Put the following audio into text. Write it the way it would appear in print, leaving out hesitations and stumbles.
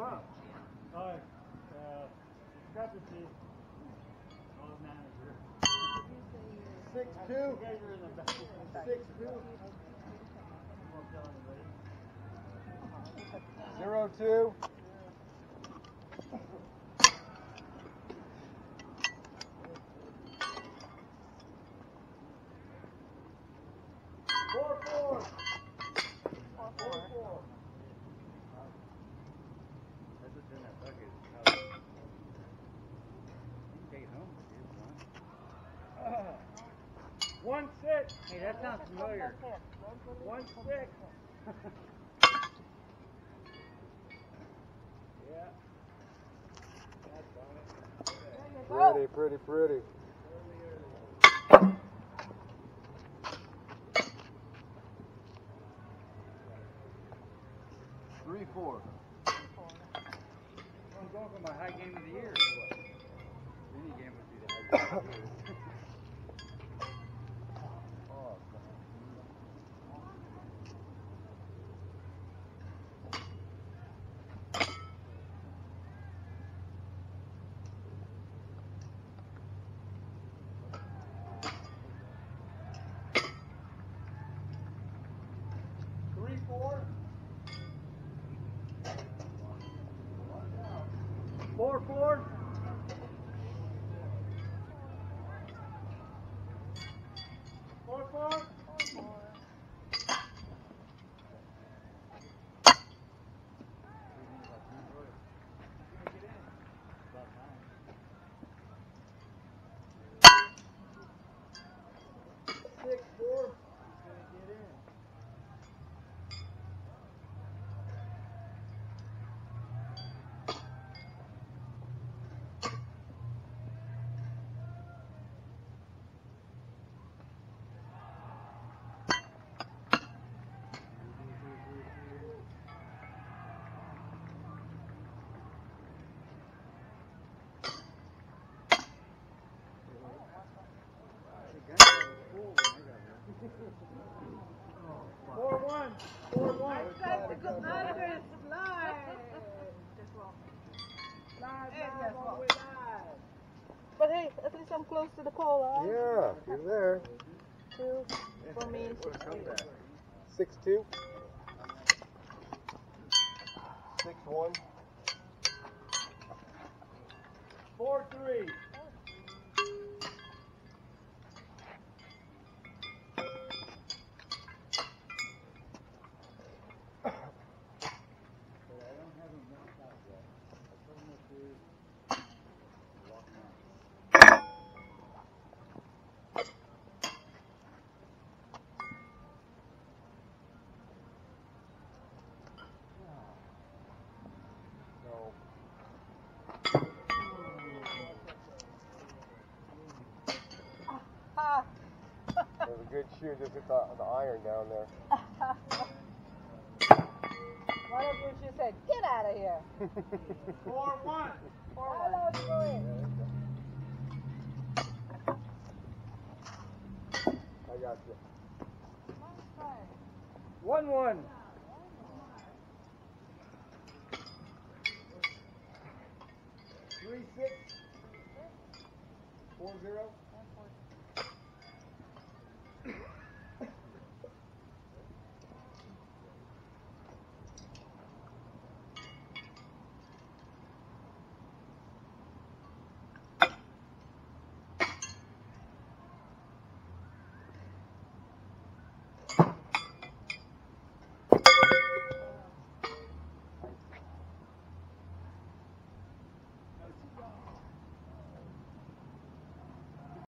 Wow. Discrepancy. Oh, manager. 6-2. 6-2. 0-2. 4-4. 4-4. That's what's in that bucket. You can take it home. 1-6. Hey, that sounds familiar. 1-6. Yeah. Pretty, pretty, pretty. Three, four. I'm going for my high game of the year. Any game would be the high game of the year. Four, four. 4-4. But hey, at least I'm close to the pole, huh? Yeah, you're there. 2 for me. 6-2. 6-1. 4-3. There's a good shoe, just hit the iron down there. One of you should say, get out of here. 4-1. Hello, Joey. I got you. 1-1. 3-6. 4-0.